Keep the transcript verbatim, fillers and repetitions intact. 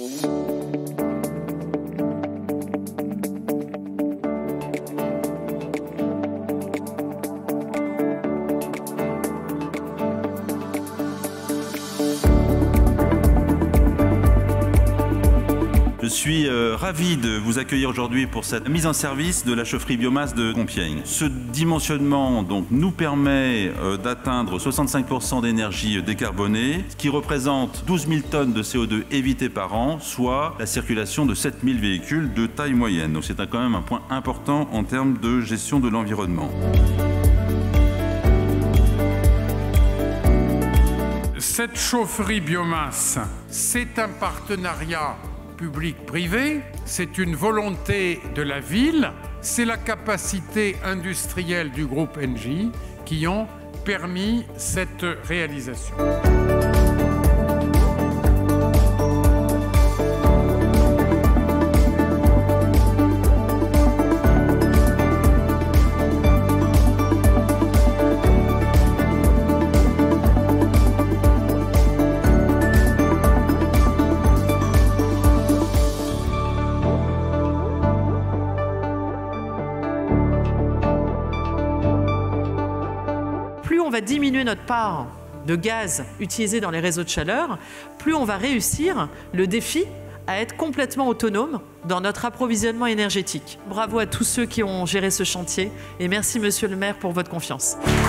Je suis euh, ravi de vous accueillir aujourd'hui pour cette mise en service de la chaufferie biomasse de Compiègne. Ce dimensionnement donc, nous permet euh, d'atteindre soixante-cinq pour cent d'énergie décarbonée, ce qui représente douze mille tonnes de C O deux évitées par an, soit la circulation de sept mille véhicules de taille moyenne. Donc c'est quand même un point important en termes de gestion de l'environnement. Cette chaufferie biomasse, c'est un partenariat public-privé, c'est une volonté de la ville, c'est la capacité industrielle du groupe Engie qui ont permis cette réalisation. Plus on va diminuer notre part de gaz utilisé dans les réseaux de chaleur, plus on va réussir le défi à être complètement autonome dans notre approvisionnement énergétique. Bravo à tous ceux qui ont géré ce chantier et merci Monsieur le maire pour votre confiance.